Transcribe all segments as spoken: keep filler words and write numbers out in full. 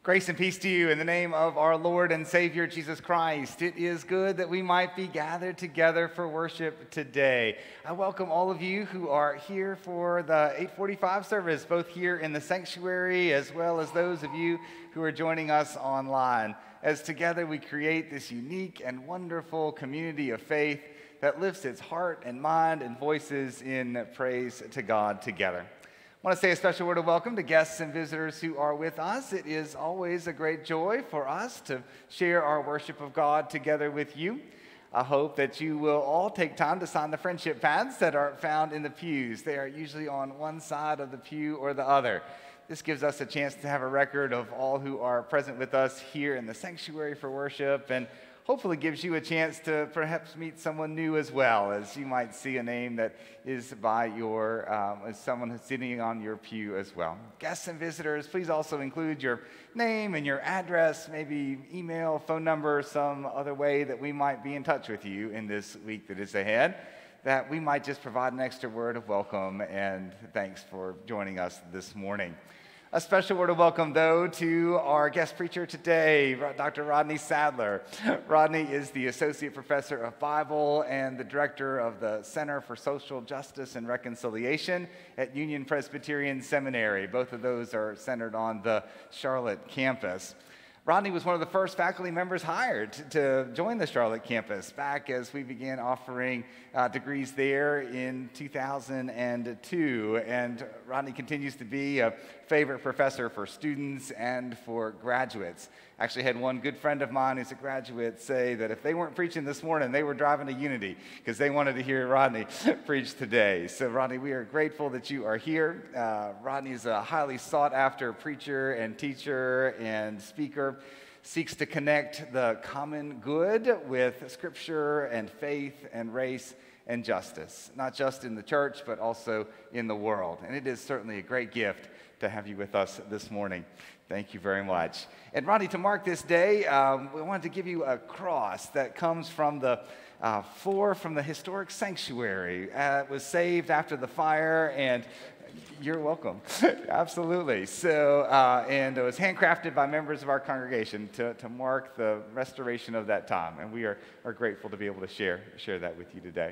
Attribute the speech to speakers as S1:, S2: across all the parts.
S1: Grace and peace to you in the name of our Lord and Savior, Jesus Christ. It is good that we might be gathered together for worship today. I welcome all of you who are here for the eight forty-five service, both here in the sanctuary as well as those of you who are joining us online. As together we create this unique and wonderful community of faith that lifts its heart and mind and voices in praise to God together. I want to say a special word of welcome to guests and visitors who are with us. It is always a great joy for us to share our worship of God together with you. I hope that you will all take time to sign the friendship pads that are found in the pews. They are usually on one side of the pew or the other. This gives us a chance to have a record of all who are present with us here in the sanctuary for worship, and hopefully gives you a chance to perhaps meet someone new as well, as you might see a name that is by your, um, as someone who's sitting on your pew as well. Guests and visitors, please also include your name and your address, maybe email, phone number, some other way that we might be in touch with you in this week that is ahead, that we might just provide an extra word of welcome and thanks for joining us this morning. A special word of welcome, though, to our guest preacher today, Doctor Rodney Sadler. Rodney is the Associate Professor of Bible and the Director of the Center for Social Justice and Reconciliation at Union Presbyterian Seminary. Both of those are centered on the Charlotte campus. Rodney was one of the first faculty members hired to join the Charlotte campus back as we began offering uh, degrees there in two thousand two. And Rodney continues to be a favorite professor for students and for graduates. Actually had one good friend of mine who's a graduate say that if they weren't preaching this morning, they were driving to Unity because they wanted to hear Rodney preach today. So Rodney, we are grateful that you are here. Uh, Rodney is a highly sought after preacher and teacher and speaker, seeks to connect the common good with scripture and faith and race and justice, not just in the church, but also in the world. And it is certainly a great gift to have you with us this morning. Thank you very much. And Rodney, to mark this day, um, we wanted to give you a cross that comes from the uh, floor from the historic sanctuary. Uh, it was saved after the fire, and you're welcome. Absolutely. So, uh, and it was handcrafted by members of our congregation to, to mark the restoration of that time. And we are, are grateful to be able to share, share that with you today.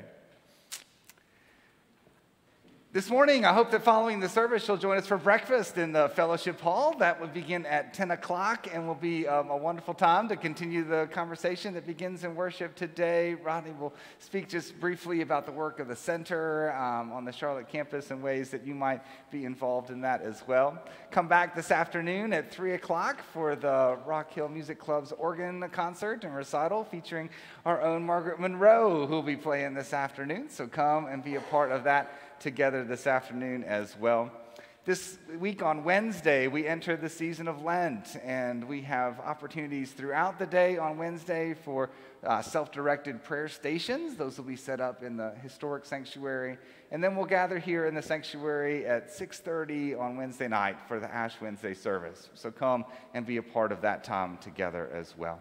S1: This morning, I hope that following the service, you'll join us for breakfast in the fellowship hall. That will begin at ten o'clock and will be um, a wonderful time to continue the conversation that begins in worship today. Rodney will speak just briefly about the work of the center um, on the Charlotte campus and ways that you might be involved in that as well. Come back this afternoon at three o'clock for the Rock Hill Music Club's organ concert and recital featuring our own Margaret Monroe, who will be playing this afternoon. So come and be a part of that together this afternoon as well. This week on Wednesday, we enter the season of Lent, and we have opportunities throughout the day on Wednesday for uh, self-directed prayer stations. Those will be set up in the historic sanctuary. And then we'll gather here in the sanctuary at six thirty on Wednesday night for the Ash Wednesday service. So come and be a part of that time together as well.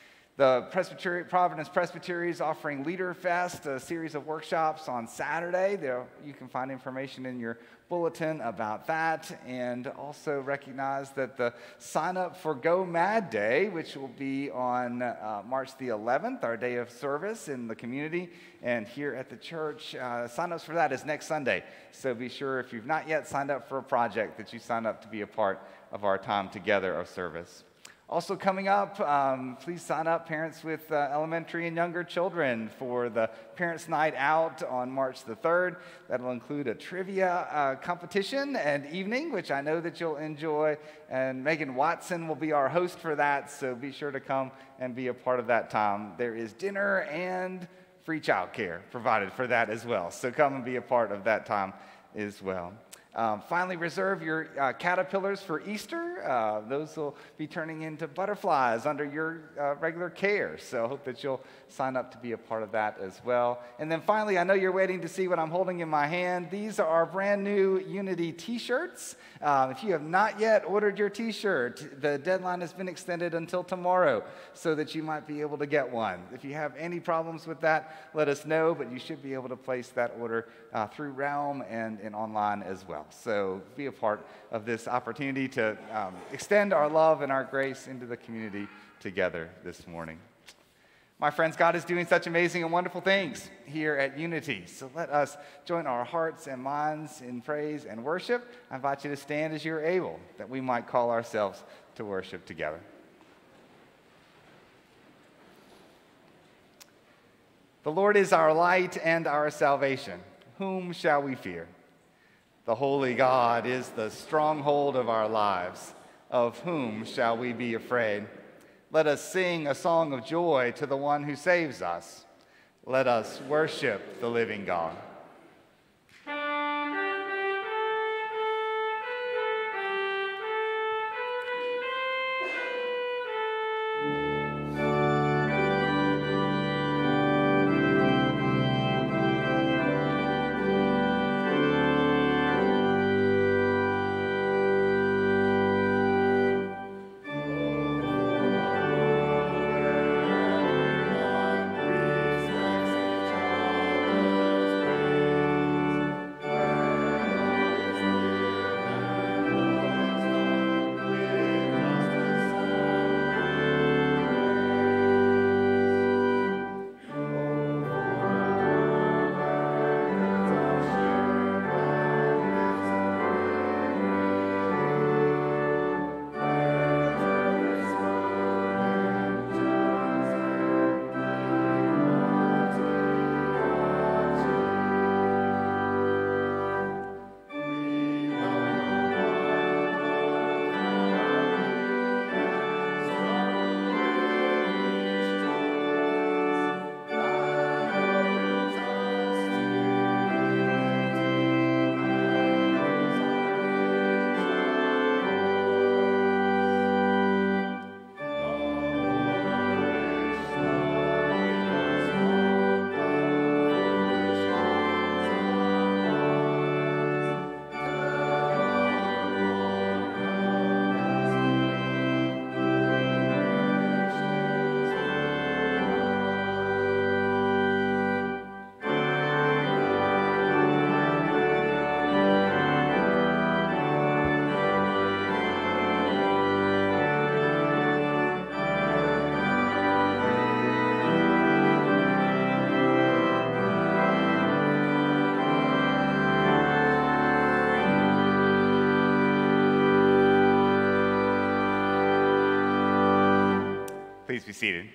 S1: The Presbyterian, Providence Presbytery is offering Leader Fest, a series of workshops on Saturday. There, you can find information in your bulletin about that, and also recognize that the sign up for Go Mad Day, which will be on uh, March the eleventh, our day of service in the community and here at the church. Uh, sign-ups for that is next Sunday. So be sure, if you've not yet signed up for a project, that you sign up to be a part of our time together of service. Also coming up, um, please sign up, parents with uh, elementary and younger children, for the Parents' Night Out on March the third. That'll include a trivia uh, competition and evening, which I know that you'll enjoy. And Megan Watson will be our host for that, so be sure to come and be a part of that time. There is dinner and free childcare provided for that as well. So come and be a part of that time as well. Um, finally, reserve your uh, caterpillars for Easter. Uh, those will be turning into butterflies under your uh, regular care. So I hope that you'll sign up to be a part of that as well. And then finally, I know you're waiting to see what I'm holding in my hand. These are our brand new Unity t-shirts. Um, if you have not yet ordered your t-shirt, the deadline has been extended until tomorrow so that you might be able to get one. If you have any problems with that, let us know, but you should be able to place that order uh, through Realm and, and online as well. So be a part of this opportunity to um, extend our love and our grace into the community together this morning. My friends, God is doing such amazing and wonderful things here at Unity. So let us join our hearts and minds in praise and worship. I invite you to stand as you're able, that we might call ourselves to worship together. The Lord is our light and our salvation. Whom shall we fear? The holy God is the stronghold of our lives. Of whom shall we be afraid? Let us sing a song of joy to the one who saves us. Let us worship the living God. Please be seated.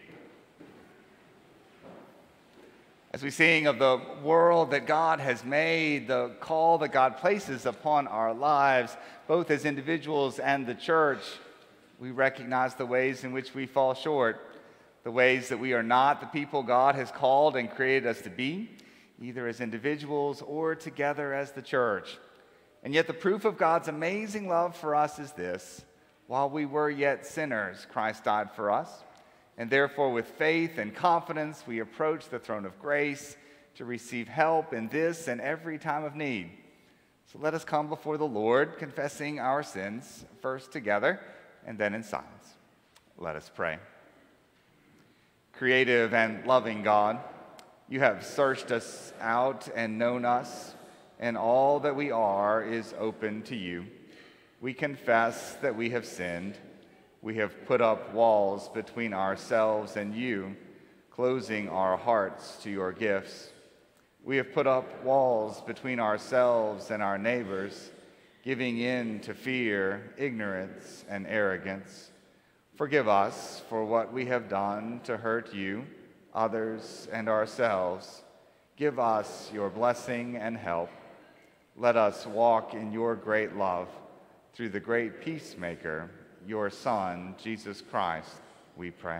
S1: As we sing of the world that God has made, the call that God places upon our lives, both as individuals and the church, we recognize the ways in which we fall short, the ways that we are not the people God has called and created us to be, either as individuals or together as the church. And yet the proof of God's amazing love for us is this: while we were yet sinners, Christ died for us. And therefore, with faith and confidence, we approach the throne of grace to receive help in this and every time of need. So let us come before the Lord, confessing our sins, first together and then in silence. Let us pray. Creative and loving God, you have searched us out and known us, and all that we are is open to you. We confess that we have sinned. We have put up walls between ourselves and you, closing our hearts to your gifts. We have put up walls between ourselves and our neighbors, giving in to fear, ignorance, and arrogance. Forgive us for what we have done to hurt you, others, and ourselves. Give us your blessing and help. Let us walk in your great love through the great peacemaker, your Son, Jesus Christ, we pray.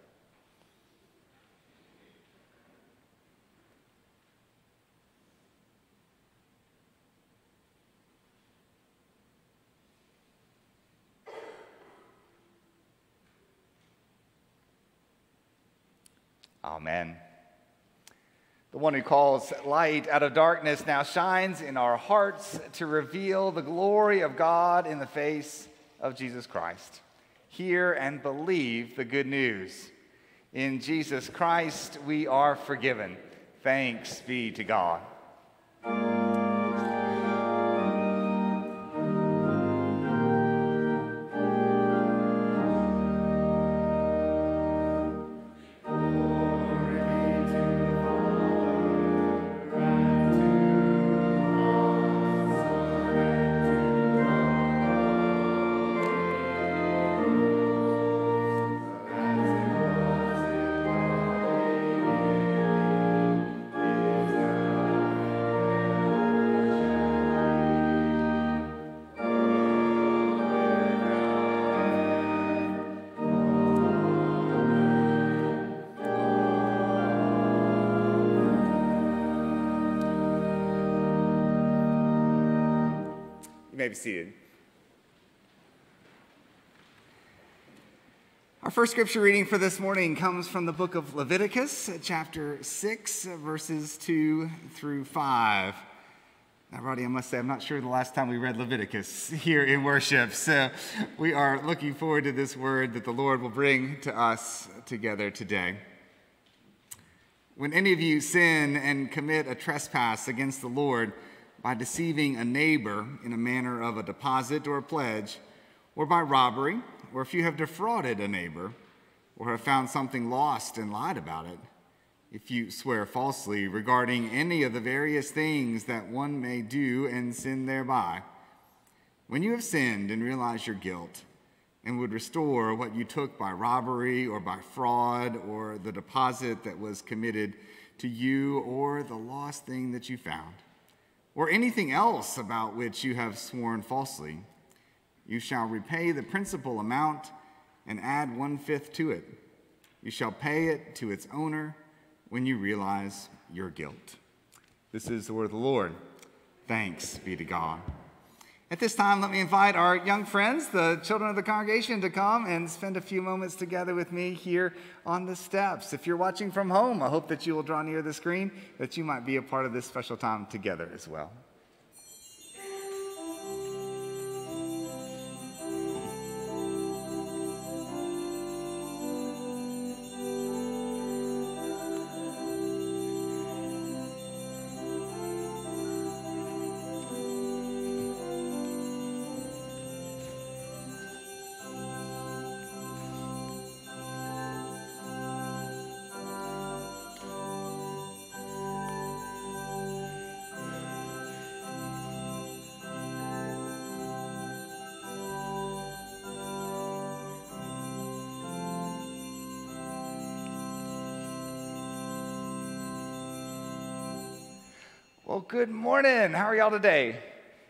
S1: Amen. The one who calls light out of darkness now shines in our hearts to reveal the glory of God in the face of Jesus Christ. Hear and believe the good news. In Jesus Christ, we are forgiven. Thanks be to God. may be seated. Our first scripture reading for this morning comes from the book of Leviticus, chapter six, verses two through five. Now, Rodney, I must say, I'm not sure the last time we read Leviticus here in worship, so we are looking forward to this word that the Lord will bring to us together today. When any of you sin and commit a trespass against the Lord by deceiving a neighbor in a manner of a deposit or a pledge, or by robbery, or if you have defrauded a neighbor, or have found something lost and lied about it, if you swear falsely regarding any of the various things that one may do and sin thereby, when you have sinned and realize your guilt, and would restore what you took by robbery or by fraud, or the deposit that was committed to you, or the lost thing that you found, or anything else about which you have sworn falsely, you shall repay the principal amount and add one-fifth to it. You shall pay it to its owner when you realize your guilt. This is the word of the Lord. Thanks be to God. At this time, let me invite our young friends, the children of the congregation, to come and spend a few moments together with me here on the steps. If you're watching from home, I hope that you will draw near the screen, that you might be a part of this special time together as well. Well, good morning. How are y'all today?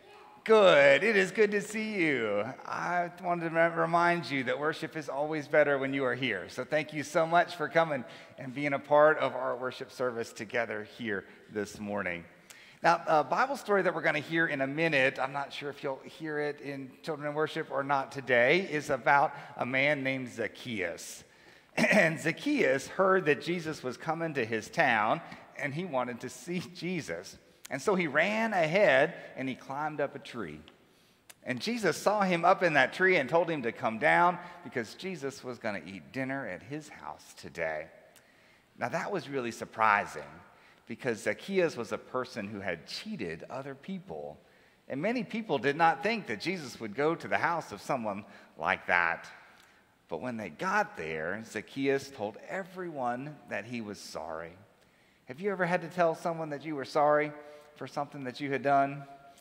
S1: Good. It is good to see you. I wanted to remind you that worship is always better when you are here. So thank you so much for coming and being a part of our worship service together here this morning. Now, a Bible story that we're going to hear in a minute, I'm not sure if you'll hear it in Children in Worship or not today, is about a man named Zacchaeus. And Zacchaeus heard that Jesus was coming to his town, and he wanted to see Jesus. And so he ran ahead and he climbed up a tree. And Jesus saw him up in that tree and told him to come down because Jesus was going to eat dinner at his house today. Now that was really surprising because Zacchaeus was a person who had cheated other people. And many people did not think that Jesus would go to the house of someone like that. But when they got there, Zacchaeus told everyone that he was sorry. Have you ever had to tell someone that you were sorry for something that you had done?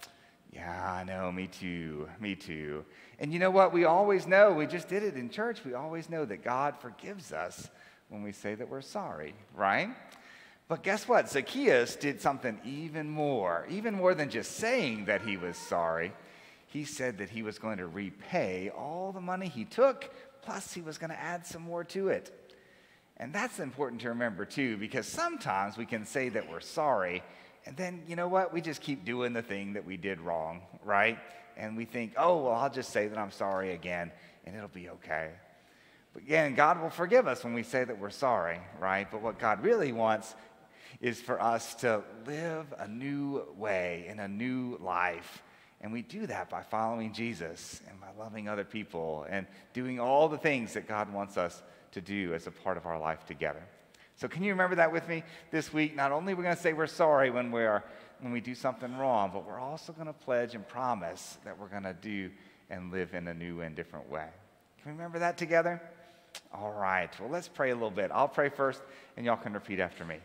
S1: Yeah, I know, me too, me too. And you know what? We always know, we just did it in church, we always know that God forgives us when we say that we're sorry, right? But guess what? Zacchaeus did something even more, even more than just saying that he was sorry. He said that he was going to repay all the money he took, plus he was going to add some more to it. And that's important to remember too, because sometimes we can say that we're sorry, and then, you know what, we just keep doing the thing that we did wrong, right? And we think, oh, well, I'll just say that I'm sorry again, and it'll be okay. But again, God will forgive us when we say that we're sorry, right? But what God really wants is for us to live a new way in a new life. And we do that by following Jesus and by loving other people and doing all the things that God wants us to do as a part of our life together. So can you remember that with me this week? Not only are we going to say we're sorry when we are when we do something wrong, but we're also going to pledge and promise that we're going to do and live in a new and different way. Can we remember that together? All right. Well, let's pray a little bit. I'll pray first, and y'all can repeat after me.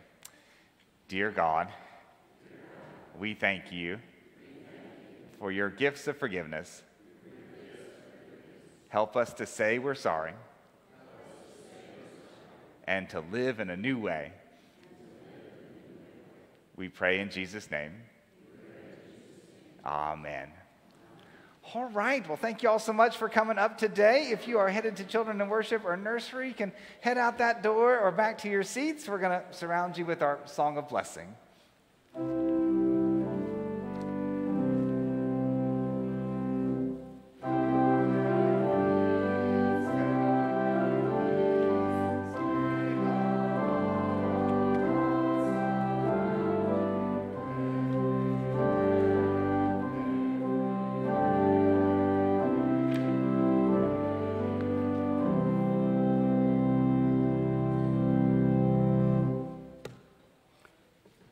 S1: Dear God, we thank you for your gifts of forgiveness. Help us to say we're sorry and to live in a new way. We pray in Jesus' name. Amen. All right. Well, thank you all so much for coming up today. If you are headed to Children in Worship or Nursery, you can head out that door or back to your seats. We're going to surround you with our song of blessing.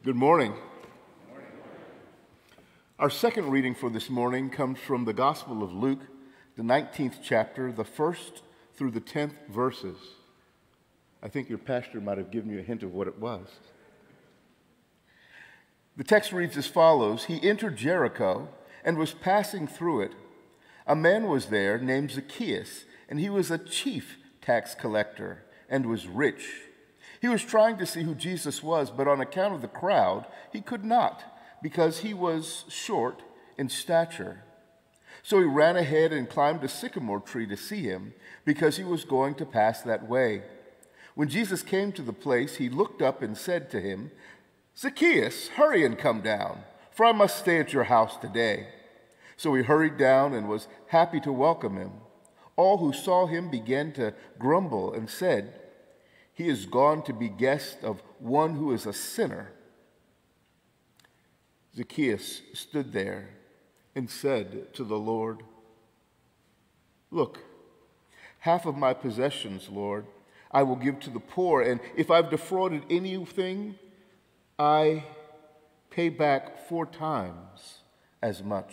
S2: Good morning. Our second reading for this morning comes from the Gospel of Luke, the nineteenth chapter, the first through the tenth verses. I think your pastor might have given you a hint of what it was. The text reads as follows: He entered Jericho and was passing through it. A man was there named Zacchaeus, and he was a chief tax collector and was rich. He was trying to see who Jesus was, but on account of the crowd, he could not, because he was short in stature. So he ran ahead and climbed a sycamore tree to see him, because he was going to pass that way. When Jesus came to the place, he looked up and said to him, "Zacchaeus, hurry and come down, for I must stay at your house today." So he hurried down and was happy to welcome him. All who saw him began to grumble and said, "He is gone to be guest of one who is a sinner." Zacchaeus stood there and said to the Lord, "Look, half of my possessions, Lord, I will give to the poor, and if I've defrauded anything, I pay back four times as much."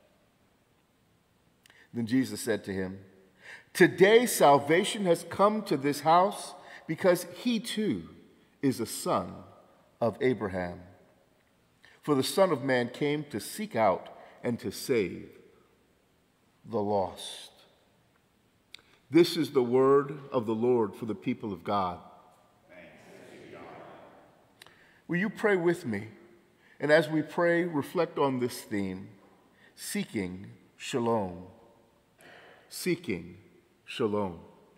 S2: Then Jesus said to him, "Today salvation has come to this house, because he too is a son of Abraham. For the Son of Man came to seek out and to save the lost." This is the word of the Lord for the people of God. Thanks be to God. Will you pray with me? And as we pray, reflect on this theme: seeking shalom. Seeking shalom.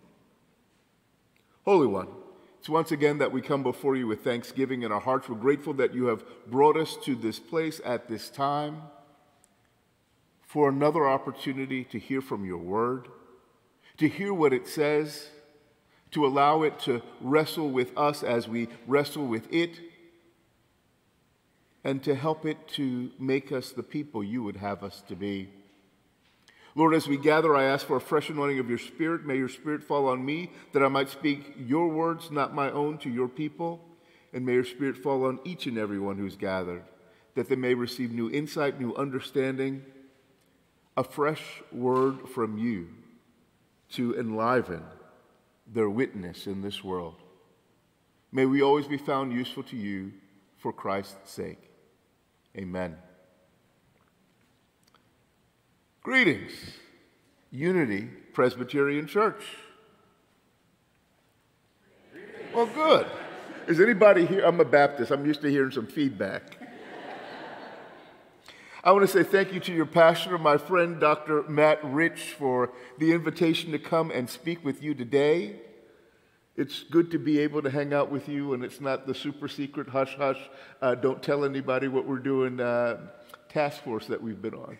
S2: Holy One, it's once again that we come before you with thanksgiving in our hearts. We're grateful that you have brought us to this place at this time for another opportunity to hear from your word, to hear what it says, to allow it to wrestle with us as we wrestle with it, and to help it to make us the people you would have us to be. Lord, as we gather, I ask for a fresh anointing of your Spirit. May your Spirit fall on me, that I might speak your words, not my own, to your people. And may your Spirit fall on each and every one who's gathered, that they may receive new insight, new understanding, a fresh word from you to enliven their witness in this world. May we always be found useful to you for Christ's sake. Amen. Greetings, Unity Presbyterian Church. Well, good. Is anybody here? I'm a Baptist. I'm used to hearing some feedback. I want to say thank you to your pastor, my friend, Doctor Matt Rich, for the invitation to come and speak with you today. It's good to be able to hang out with you, and it's not the super secret hush-hush, uh, don't tell anybody what we're doing uh, task force that we've been on.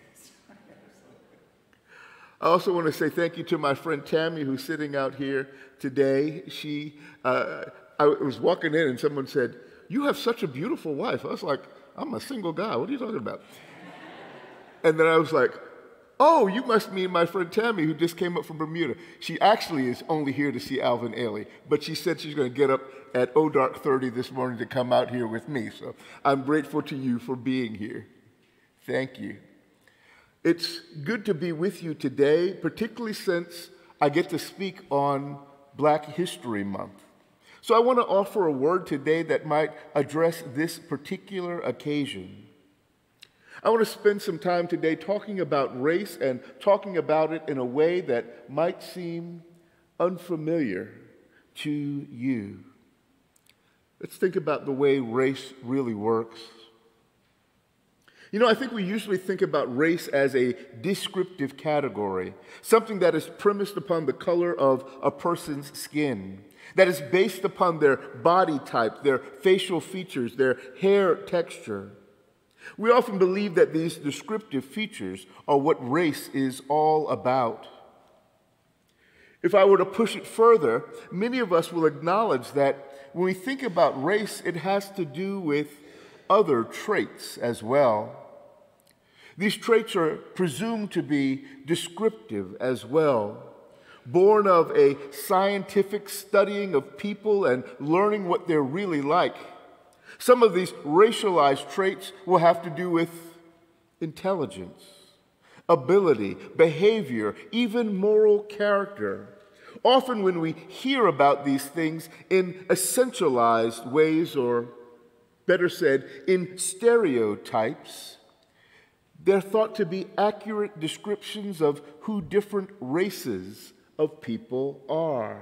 S2: I also want to say thank you to my friend Tammy, who's sitting out here today. She, uh, I was walking in and someone said, "You have such a beautiful wife." I was like, "I'm a single guy. What are you talking about?" And then I was like, "Oh, you must mean my friend Tammy, who just came up from Bermuda." She actually is only here to see Alvin Ailey, but she said she's going to get up at oh dark thirty this morning to come out here with me. So I'm grateful to you for being here. Thank you. It's good to be with you today, particularly since I get to speak on Black History Month. So I want to offer a word today that might address this particular occasion. I want to spend some time today talking about race and talking about it in a way that might seem unfamiliar to you. Let's think about the way race really works. You know, I think we usually think about race as a descriptive category, something that is premised upon the color of a person's skin, that is based upon their body type, their facial features, their hair texture. We often believe that these descriptive features are what race is all about. If I were to push it further, many of us will acknowledge that when we think about race, it has to do with other traits as well. These traits are presumed to be descriptive as well, born of a scientific studying of people and learning what they're really like. Some of these racialized traits will have to do with intelligence, ability, behavior, even moral character. Often when we hear about these things in essentialized ways, or better said, in stereotypes, they're thought to be accurate descriptions of who different races of people are.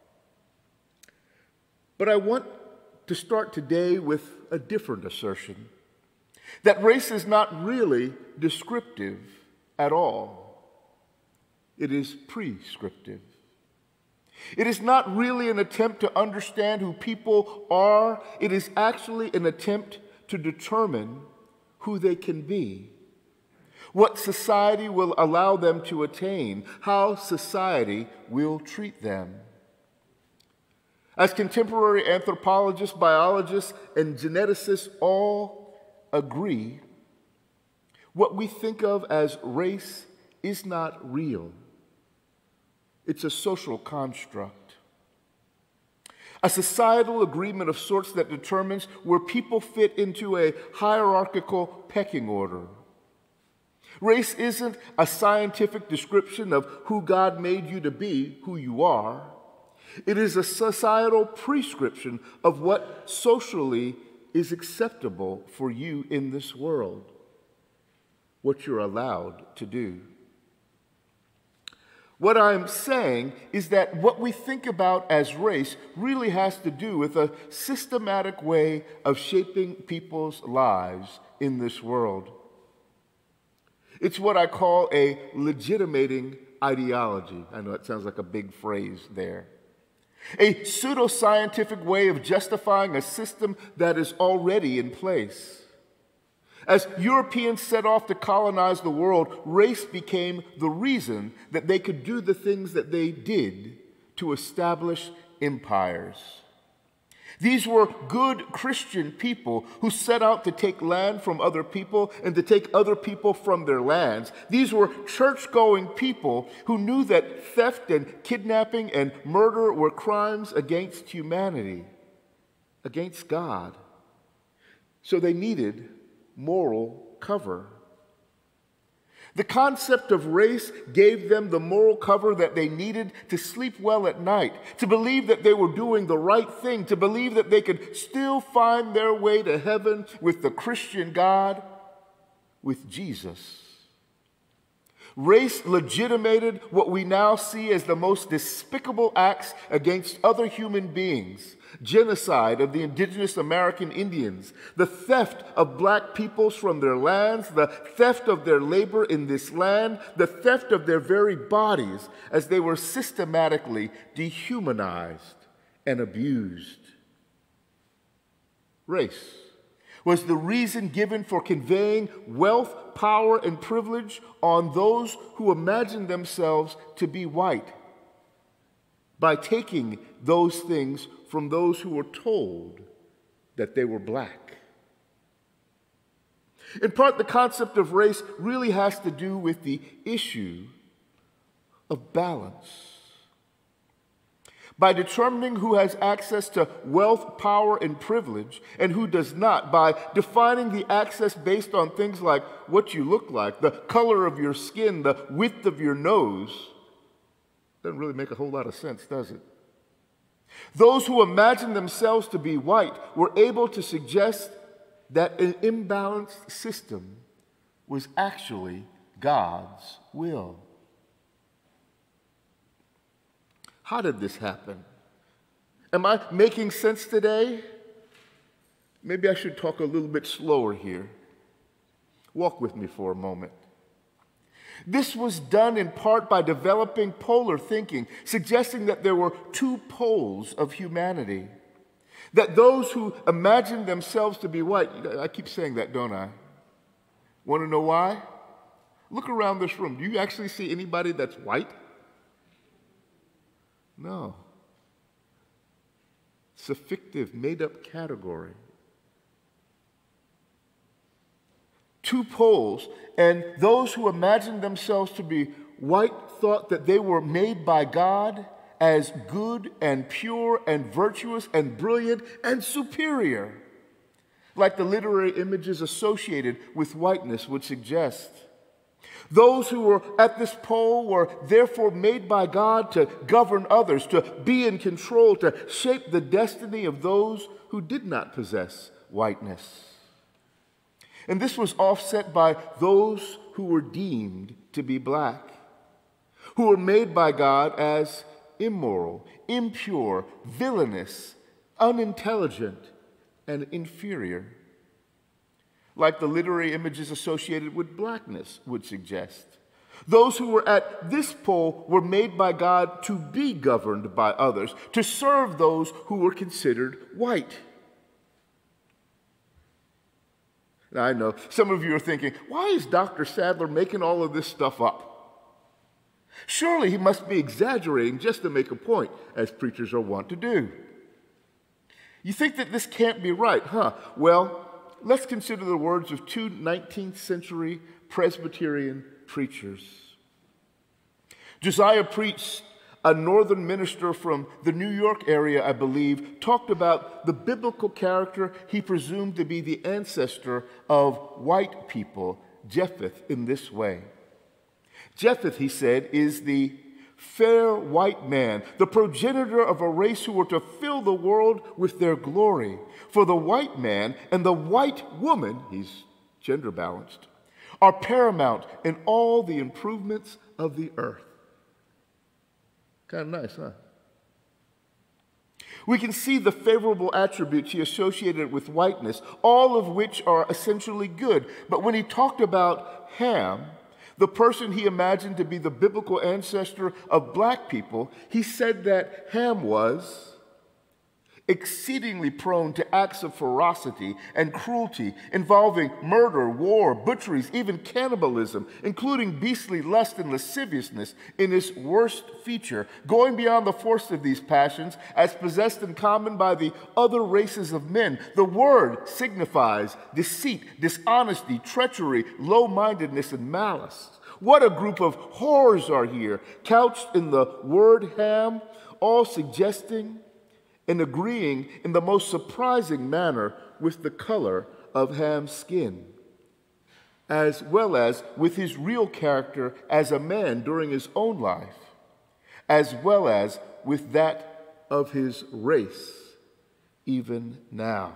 S2: But I want to start today with a different assertion, that race is not really descriptive at all. It is prescriptive. It is not really an attempt to understand who people are. It is actually an attempt to determine who they can be, what society will allow them to attain, how society will treat them. As contemporary anthropologists, biologists, and geneticists all agree, what we think of as race is not real. It's a social construct, a societal agreement of sorts that determines where people fit into a hierarchical pecking order. Race isn't a scientific description of who God made you to be, who you are. It is a societal prescription of what socially is acceptable for you in this world, what you're allowed to do. What I'm saying is that what we think about as race really has to do with a systematic way of shaping people's lives in this world. It's what I call a legitimating ideology. I know it sounds like a big phrase there. A pseudoscientific way of justifying a system that is already in place. As Europeans set off to colonize the world, race became the reason that they could do the things that they did to establish empires. These were good Christian people who set out to take land from other people and to take other people from their lands. These were church-going people who knew that theft and kidnapping and murder were crimes against humanity, against God. So they needed moral cover. The concept of race gave them the moral cover that they needed to sleep well at night, to believe that they were doing the right thing, to believe that they could still find their way to heaven with the Christian God, with Jesus. Race legitimated what we now see as the most despicable acts against other human beings. Genocide of the indigenous American Indians, the theft of black peoples from their lands, the theft of their labor in this land, the theft of their very bodies as they were systematically dehumanized and abused. Race was the reason given for conveying wealth, power, and privilege on those who imagined themselves to be white by taking those things from those who were told that they were black. In part, the concept of race really has to do with the issue of balance. By determining who has access to wealth, power, and privilege, and who does not, by defining the access based on things like what you look like, the color of your skin, the width of your nose, doesn't really make a whole lot of sense, does it? Those who imagine themselves to be white were able to suggest that an imbalanced system was actually God's will. How did this happen? Am I making sense today? Maybe I should talk a little bit slower here. Walk with me for a moment. This was done in part by developing polar thinking, suggesting that there were two poles of humanity. That those who imagined themselves to be white, I keep saying that, don't I? Want to know why? Look around this room. Do you actually see anybody that's white? No. It's a fictive, made-up category. Two poles, and those who imagined themselves to be white thought that they were made by God as good and pure and virtuous and brilliant and superior. like the literary images associated with whiteness would suggest. Those who were at this pole were therefore made by God to govern others, to be in control, to shape the destiny of those who did not possess whiteness. And this was offset by those who were deemed to be black, who were made by God as immoral, impure, villainous, unintelligent, and inferior, like the literary images associated with blackness would suggest. Those who were at this pole were made by God to be governed by others, to serve those who were considered white. Now, I know some of you are thinking, why is Doctor Sadler making all of this stuff up? Surely he must be exaggerating just to make a point, as preachers are wont to do. You think that this can't be right, huh? Well, let's consider the words of two nineteenth century Presbyterian preachers. Josiah Priest, a northern minister from the New York area, I believe, talked about the biblical character he presumed to be the ancestor of white people, Japheth, in this way. Japheth, he said, is the fair white man, the progenitor of a race who were to fill the world with their glory. For the white man and the white woman, he's gender balanced, are paramount in all the improvements of the earth. Kind of nice, huh? We can see the favorable attributes he associated with whiteness, all of which are essentially good. But when he talked about Ham, the person he imagined to be the biblical ancestor of black people, he said that Ham was exceedingly prone to acts of ferocity and cruelty involving murder, war, butcheries, even cannibalism, including beastly lust and lasciviousness in its worst feature, going beyond the force of these passions as possessed in common by the other races of men. The word signifies deceit, dishonesty, treachery, low-mindedness, and malice. What a group of horrors are here, couched in the word Ham, all suggesting and agreeing in the most surprising manner with the color of Ham's skin, as well as with his real character as a man during his own life, as well as with that of his race even now.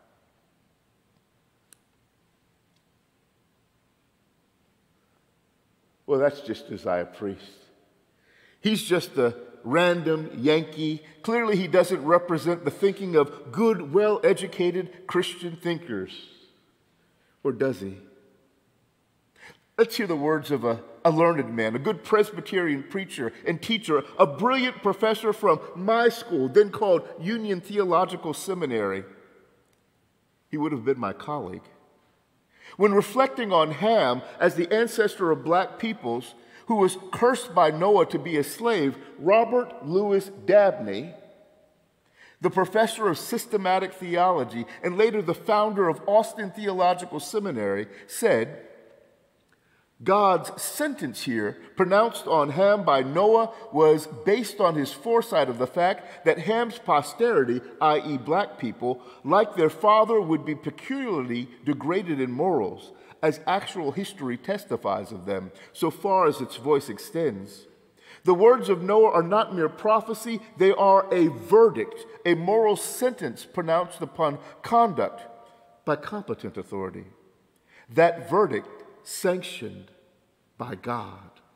S2: Well, that's just Josiah Priest. He's just a random Yankee. Clearly, he doesn't represent the thinking of good, well-educated Christian thinkers. Or does he? Let's hear the words of a, a learned man, a good Presbyterian preacher and teacher, a brilliant professor from my school, then called Union Theological Seminary. He would have been my colleague. When reflecting on Ham as the ancestor of black peoples, who was cursed by Noah to be a slave, Robert Louis Dabney, the professor of systematic theology and later the founder of Austin Theological Seminary, said, God's sentence here, pronounced on Ham by Noah, was based on his foresight of the fact that Ham's posterity, that is black people, like their father, would be peculiarly degraded in morals, as actual history testifies of them, so far as its voice extends. The words of Noah are not mere prophecy, they are a verdict, a moral sentence pronounced upon conduct by competent authority. That verdict sanctioned by God.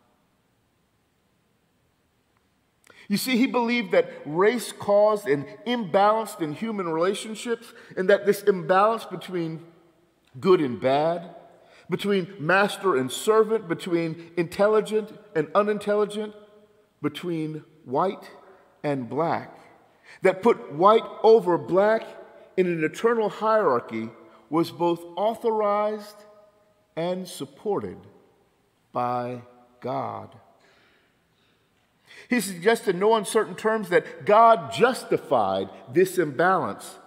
S2: You see, he believed that race caused an imbalance in human relationships, and that this imbalance between good and bad, between master and servant, between intelligent and unintelligent, between white and black, that put white over black in an eternal hierarchy, was both authorized and supported by God. He suggested in no uncertain terms that God justified this imbalance.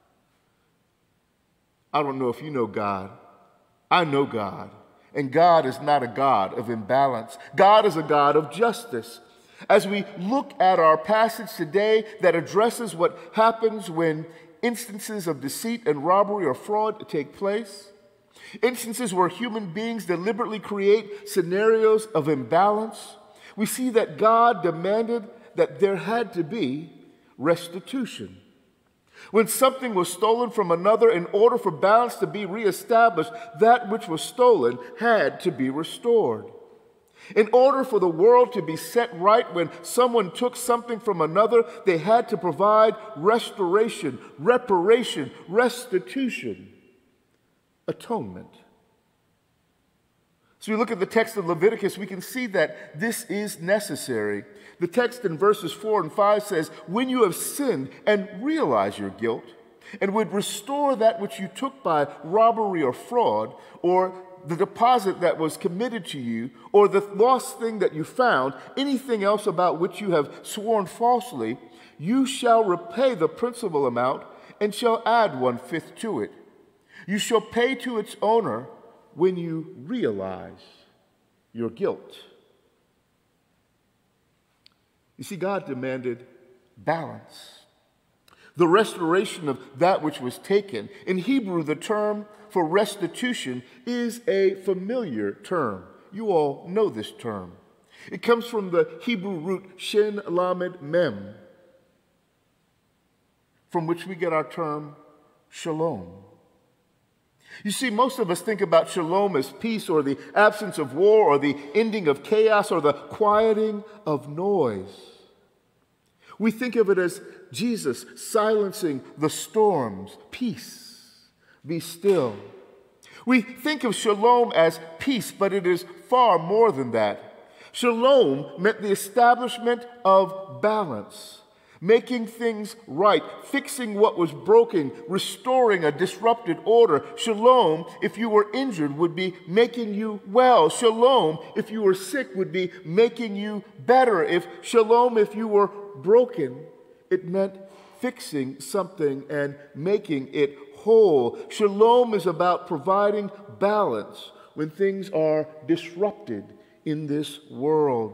S2: I don't know if you know God. I know God. And God is not a God of imbalance. God is a God of justice. As we look at our passage today that addresses what happens when instances of deceit and robbery or fraud take place, instances where human beings deliberately create scenarios of imbalance, we see that God demanded that there had to be restitution. When something was stolen from another, in order for balance to be reestablished, that which was stolen had to be restored. In order for the world to be set right when someone took something from another, they had to provide restoration, reparation, restitution, atonement. So we look at the text of Leviticus, we can see that this is necessary. The text in verses four and five says, when you have sinned and realize your guilt, and would restore that which you took by robbery or fraud, or the deposit that was committed to you, or the lost thing that you found, anything else about which you have sworn falsely, you shall repay the principal amount and shall add one-fifth to it. You shall pay to its owner when you realize your guilt. You see, God demanded balance. The restoration of that which was taken. In Hebrew, the term for restitution is a familiar term. You all know this term. It comes from the Hebrew root shin lamed mem, from which we get our term shalom. You see, most of us think about shalom as peace or the absence of war or the ending of chaos or the quieting of noise. We think of it as Jesus silencing the storms. Peace, be still. We think of shalom as peace, but it is far more than that. Shalom meant the establishment of balance, making things right, fixing what was broken, restoring a disrupted order. Shalom, if you were injured, would be making you well. Shalom, if you were sick, would be making you better. If shalom, if you were broken, it meant fixing something and making it whole. Shalom is about providing balance when things are disrupted in this world.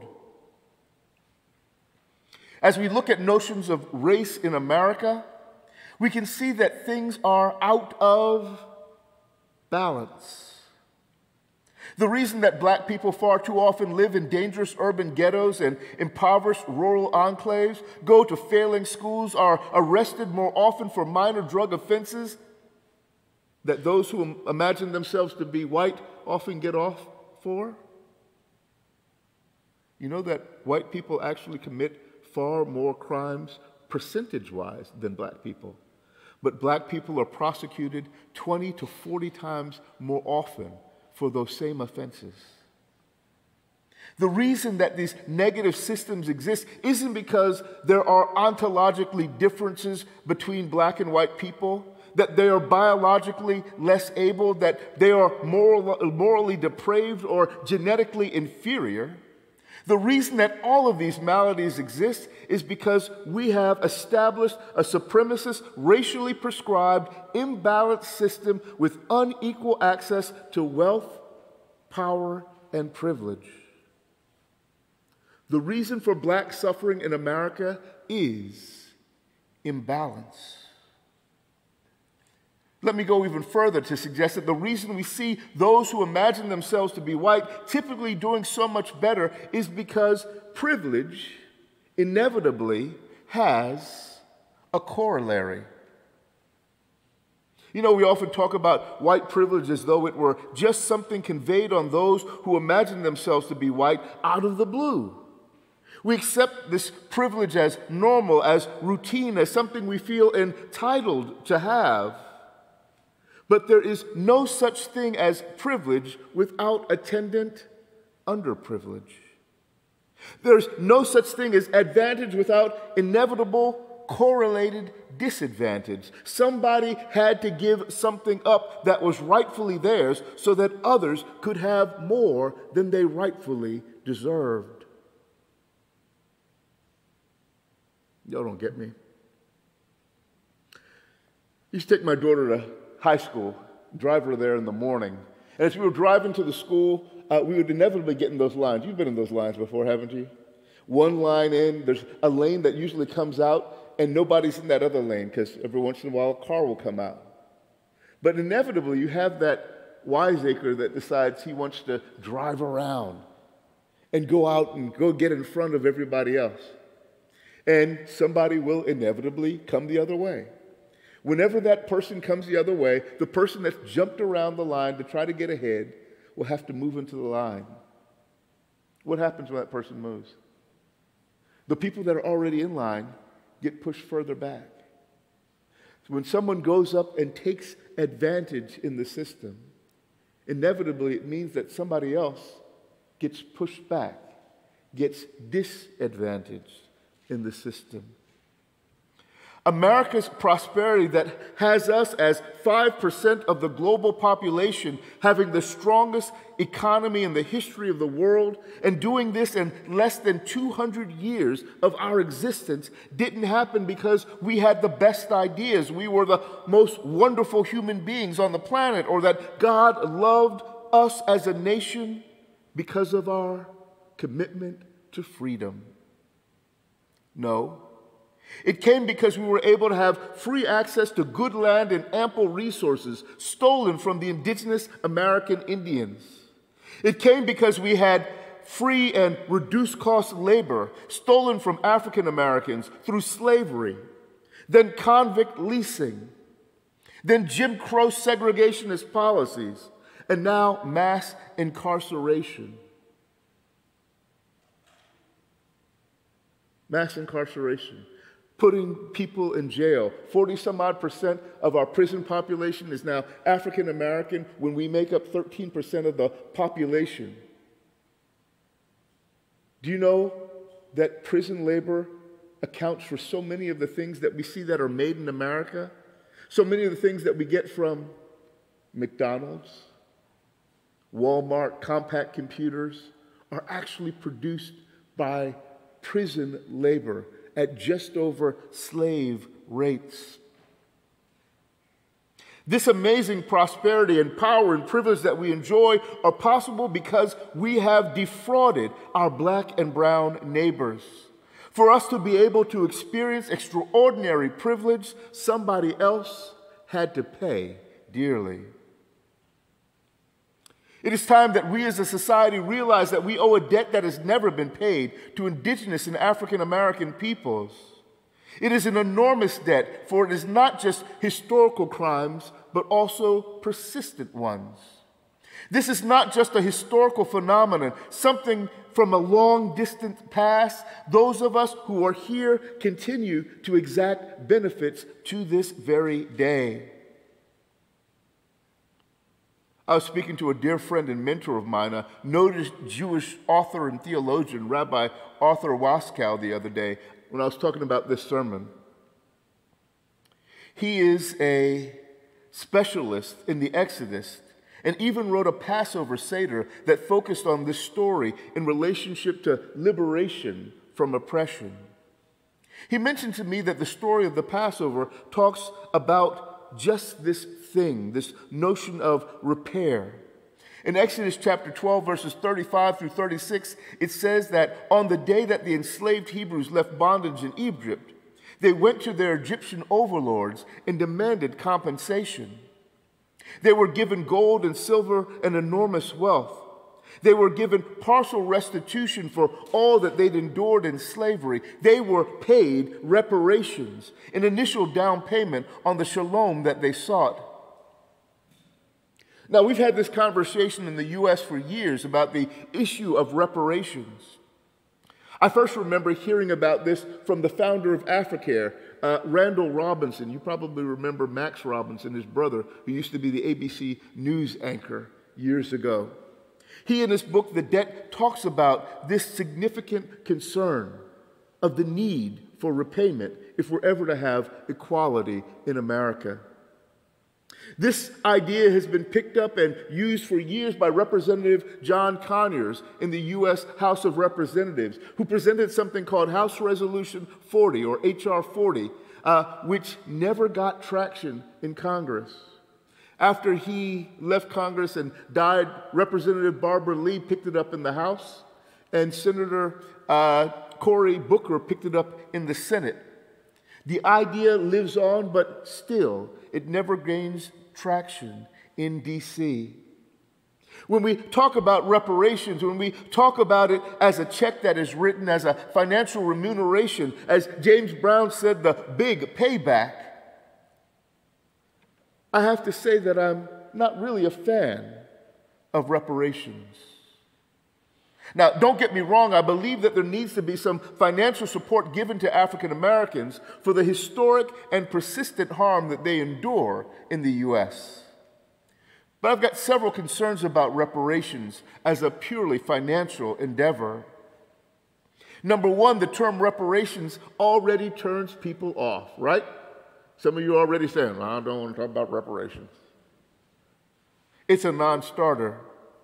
S2: As we look at notions of race in America, we can see that things are out of balance. The reason that black people far too often live in dangerous urban ghettos and impoverished rural enclaves, go to failing schools, are arrested more often for minor drug offenses that those who imagine themselves to be white often get off for. You know that white people actually commit far more crimes percentage-wise than black people. But black people are prosecuted twenty to forty times more often for those same offenses. The reason that these negative systems exist isn't because there are ontologically differences between black and white people, that they are biologically less able, that they are moral, morally depraved or genetically inferior. The reason that all of these maladies exist is because we have established a supremacist, racially prescribed, imbalanced system with unequal access to wealth, power, and privilege. The reason for black suffering in America is imbalance. Let me go even further to suggest that the reason we see those who imagine themselves to be white typically doing so much better is because privilege inevitably has a corollary. You know, we often talk about white privilege as though it were just something conveyed on those who imagine themselves to be white out of the blue. We accept this privilege as normal, as routine, as something we feel entitled to have. But there is no such thing as privilege without attendant underprivilege. There's no such thing as advantage without inevitable correlated disadvantage. Somebody had to give something up that was rightfully theirs so that others could have more than they rightfully deserved. Y'all don't get me. I used to take my daughter to high school, drive her there in the morning. And as we were driving to the school, uh, we would inevitably get in those lines. You've been in those lines before, haven't you? One line in, there's a lane that usually comes out and nobody's in that other lane because every once in a while a car will come out. But inevitably, you have that wiseacre that decides he wants to drive around and go out and go get in front of everybody else. And somebody will inevitably come the other way. Whenever that person comes the other way, the person that's jumped around the line to try to get ahead will have to move into the line. What happens when that person moves? The people that are already in line get pushed further back. So when someone goes up and takes advantage in the system, inevitably it means that somebody else gets pushed back, gets disadvantaged in the system. America's prosperity that has us as five percent of the global population, having the strongest economy in the history of the world, and doing this in less than two hundred years of our existence, didn't happen because we had the best ideas, we were the most wonderful human beings on the planet, or that God loved us as a nation because of our commitment to freedom. No. It came because we were able to have free access to good land and ample resources stolen from the indigenous American Indians. It came because we had free and reduced cost labor stolen from African Americans through slavery, then convict leasing, then Jim Crow segregationist policies, and now mass incarceration. Mass incarceration. Putting people in jail. forty some odd percent of our prison population is now African American when we make up thirteen percent of the population. Do you know that prison labor accounts for so many of the things that we see that are made in America? So many of the things that we get from McDonald's, Walmart, compact computers are actually produced by prison labor at just over slave rates. This amazing prosperity and power and privilege that we enjoy are possible because we have defrauded our black and brown neighbors. For us to be able to experience extraordinary privilege, somebody else had to pay dearly. It is time that we as a society realize that we owe a debt that has never been paid to indigenous and African American peoples. It is an enormous debt, for it is not just historical crimes, but also persistent ones. This is not just a historical phenomenon, something from a long distant past. Those of us who are here continue to exact benefits to this very day. I was speaking to a dear friend and mentor of mine, a noted Jewish author and theologian, Rabbi Arthur Waskow, the other day when I was talking about this sermon. He is a specialist in the Exodus and even wrote a Passover Seder that focused on this story in relationship to liberation from oppression. He mentioned to me that the story of the Passover talks about just this thing, this notion of repair. In Exodus chapter twelve, verses thirty-five through thirty-six, it says that on the day that the enslaved Hebrews left bondage in Egypt, they went to their Egyptian overlords and demanded compensation. They were given gold and silver and enormous wealth. They were given partial restitution for all that they'd endured in slavery. They were paid reparations, an initial down payment on the shalom that they sought. Now, we've had this conversation in the U S for years about the issue of reparations. I first remember hearing about this from the founder of Africare, uh, Randall Robinson. You probably remember Max Robinson, his brother, who used to be the A B C News anchor years ago. He, in his book, The Debt, talks about this significant concern of the need for repayment if we're ever to have equality in America. This idea has been picked up and used for years by Representative John Conyers in the U S House of Representatives, who presented something called House Resolution forty, or H R forty, uh, which never got traction in Congress. After he left Congress and died, Representative Barbara Lee picked it up in the House, and Senator uh, Cory Booker picked it up in the Senate. The idea lives on, but still, it never gains traction in D C When we talk about reparations, when we talk about it as a check that is written, as a financial remuneration, as James Brown said, the big payback, I have to say that I'm not really a fan of reparations. Now, don't get me wrong, I believe that there needs to be some financial support given to African Americans for the historic and persistent harm that they endure in the U S But I've got several concerns about reparations as a purely financial endeavor. Number one, the term reparations already turns people off, right? Some of you are already saying, well, I don't want to talk about reparations. It's a non-starter.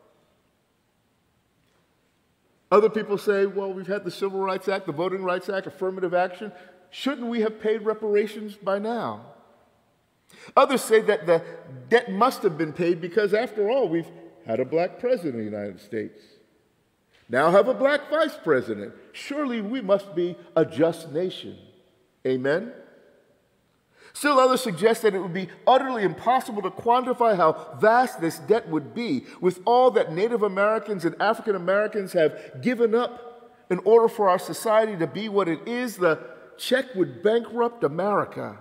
S2: Other people say, well, we've had the Civil Rights Act, the Voting Rights Act, affirmative action. Shouldn't we have paid reparations by now? Others say that the debt must have been paid because, after all, we've had a black president of the United States. Now have a black vice president. Surely we must be a just nation. Amen? Still others suggest that it would be utterly impossible to quantify how vast this debt would be with all that Native Americans and African Americans have given up in order for our society to be what it is. The check would bankrupt America.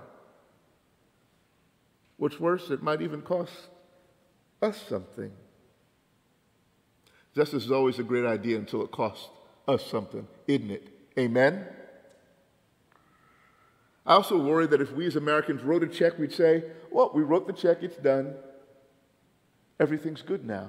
S2: What's worse, it might even cost us something. Justice is always a great idea until it costs us something, isn't it? Amen? I also worry that if we as Americans wrote a check, we'd say, well, we wrote the check, it's done. Everything's good now.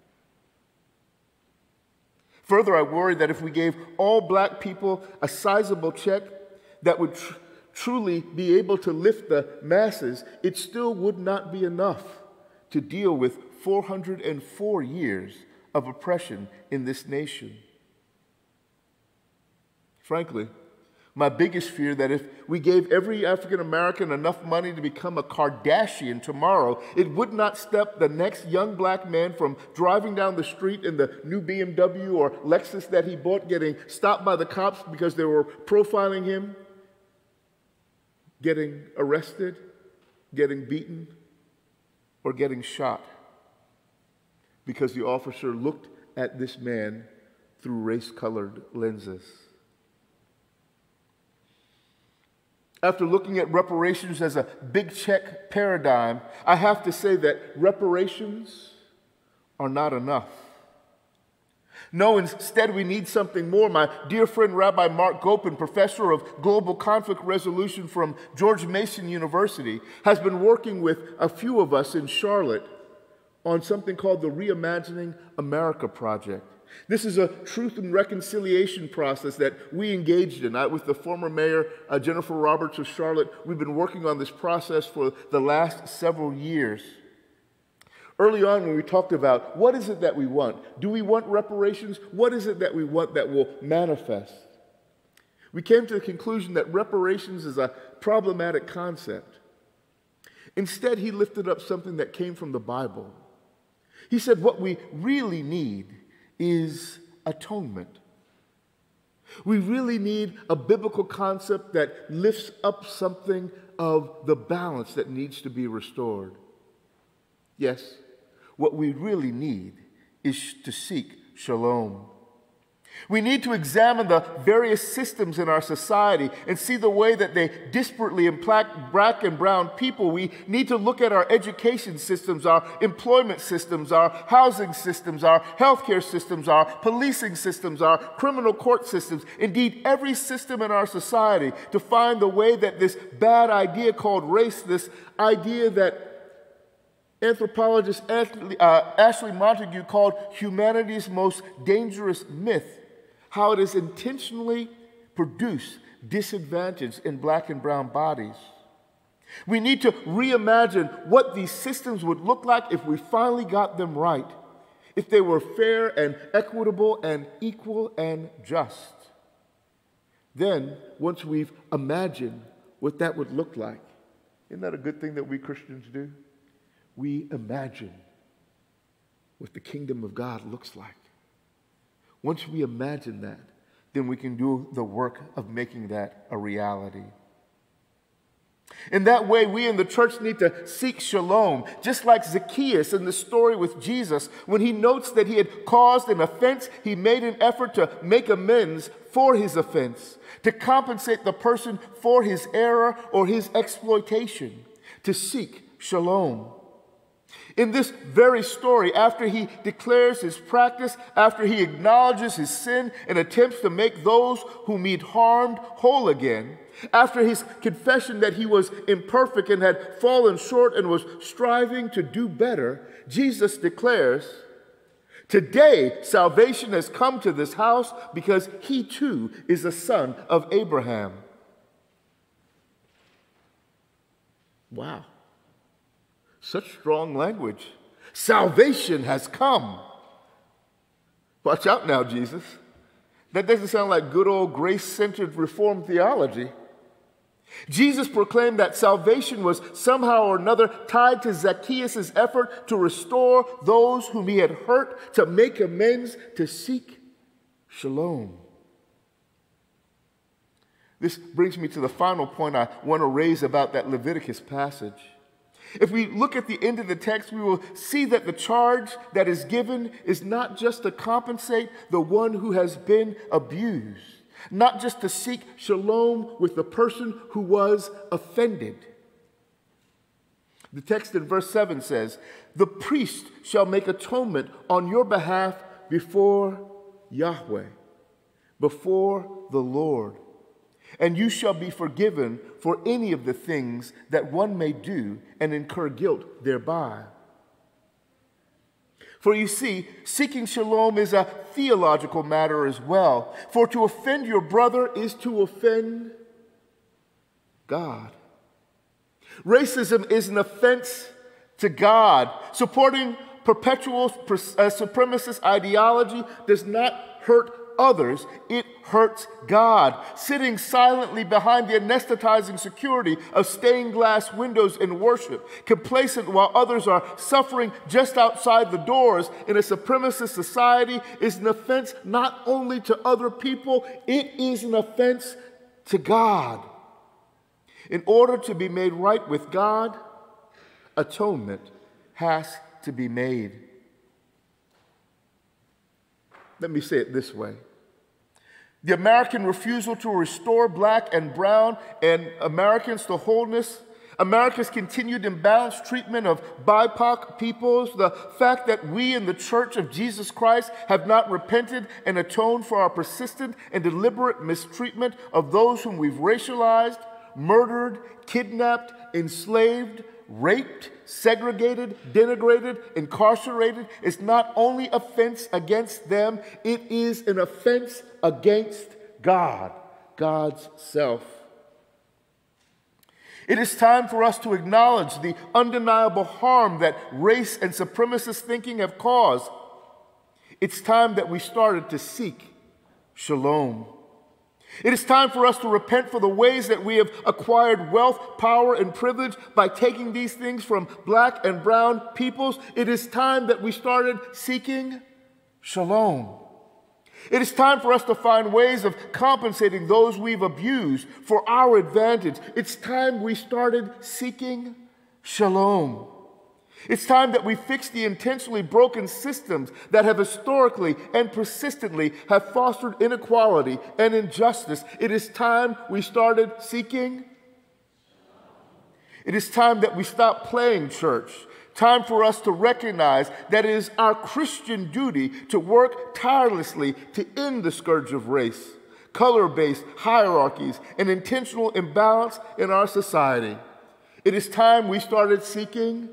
S2: Further, I worry that if we gave all black people a sizable check that would tr- truly be able to lift the masses, it still would not be enough to deal with four hundred four years of oppression in this nation. Frankly, my biggest fear that if we gave every African American enough money to become a Kardashian tomorrow, it would not stop the next young black man from driving down the street in the new B M W or Lexus that he bought, getting stopped by the cops because they were profiling him, getting arrested, getting beaten, or getting shot because the officer looked at this man through race-colored lenses. After looking at reparations as a big check paradigm, I have to say that reparations are not enough. No, instead we need something more. My dear friend Rabbi Mark Gopin, professor of global conflict resolution from George Mason University, has been working with a few of us in Charlotte on something called the Reimagining America Project. This is a truth and reconciliation process that we engaged in. I, with the former mayor, uh, Jennifer Roberts of Charlotte, we've been working on this process for the last several years. Early on, when we talked about what is it that we want, do we want reparations? What is it that we want that will manifest? We came to the conclusion that reparations is a problematic concept. Instead, he lifted up something that came from the Bible. He said what we really need is atonement. We really need a biblical concept that lifts up something of the balance that needs to be restored. Yes, what we really need is to seek shalom. We need to examine the various systems in our society and see the way that they disparately impact black and brown people. We need to look at our education systems, our employment systems, our housing systems, our healthcare systems, our policing systems, our criminal court systems, indeed every system in our society, to find the way that this bad idea called race, this idea that anthropologist Ashley, uh, Ashley Montague called humanity's most dangerous myth, how it has intentionally produced disadvantage in black and brown bodies. We need to reimagine what these systems would look like if we finally got them right, if they were fair and equitable and equal and just. Then, once we've imagined what that would look like, isn't that a good thing that we Christians do? We imagine what the kingdom of God looks like. Once we imagine that, then we can do the work of making that a reality. In that way, we in the church need to seek shalom, just like Zacchaeus in the story with Jesus. When he notes that he had caused an offense, he made an effort to make amends for his offense, to compensate the person for his error or his exploitation, to seek shalom. In this very story, after he declares his practice, after he acknowledges his sin and attempts to make those whom he'd harmed whole again, after his confession that he was imperfect and had fallen short and was striving to do better, Jesus declares, "Today salvation has come to this house because he too is a son of Abraham." Wow. Such strong language. Salvation has come. Watch out now, Jesus. That doesn't sound like good old grace-centered Reformed theology. Jesus proclaimed that salvation was somehow or another tied to Zacchaeus' effort to restore those whom he had hurt, to make amends, to seek shalom. This brings me to the final point I want to raise about that Leviticus passage. If we look at the end of the text, we will see that the charge that is given is not just to compensate the one who has been abused, not just to seek shalom with the person who was offended. The text in verse seven says, "The priest shall make atonement on your behalf before Yahweh, before the Lord. And you shall be forgiven for any of the things that one may do and incur guilt thereby." For you see, seeking shalom is a theological matter as well. For to offend your brother is to offend God. Racism is an offense to God. Supporting perpetual uh, supremacist ideology does not hurt others, it hurts God. Sitting silently behind the anesthetizing security of stained glass windows in worship, complacent while others are suffering just outside the doors in a supremacist society, is an offense not only to other people, it is an offense to God. In order to be made right with God, atonement has to be made. Let me say it this way. The American refusal to restore black and brown and Americans to wholeness, America's continued imbalanced treatment of B I P O C peoples, the fact that we in the Church of Jesus Christ have not repented and atoned for our persistent and deliberate mistreatment of those whom we've racialized, murdered, kidnapped, enslaved, raped, segregated, denigrated, incarcerated, is not only offense against them, it is an offense against God, God's self. It is time for us to acknowledge the undeniable harm that race and supremacist thinking have caused. It's time that we started to seek shalom. It is time for us to repent for the ways that we have acquired wealth, power, and privilege by taking these things from black and brown peoples. It is time that we started seeking shalom. It is time for us to find ways of compensating those we've abused for our advantage. It's time we started seeking shalom. It's time that we fix the intentionally broken systems that have historically and persistently have fostered inequality and injustice. It is time we started seeking. It is time that we stop playing church. Time for us to recognize that it is our Christian duty to work tirelessly to end the scourge of race, color-based hierarchies, and intentional imbalance in our society. It is time we started seeking.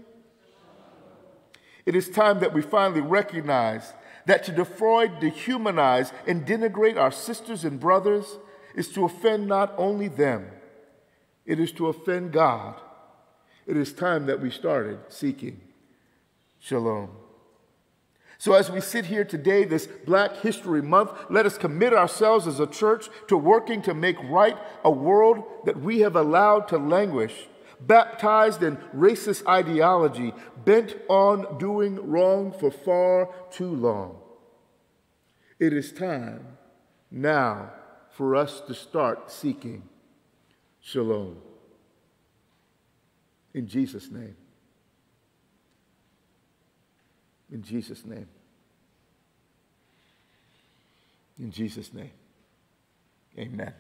S2: It is time that we finally recognize that to defraud, dehumanize, and denigrate our sisters and brothers is to offend not only them, it is to offend God. It is time that we started seeking shalom. So as we sit here today, this Black History Month, let us commit ourselves as a church to working to make right a world that we have allowed to languish, baptized in racist ideology, bent on doing wrong for far too long. It is time now for us to start seeking shalom. In Jesus' name. In Jesus' name. In Jesus' name. Amen.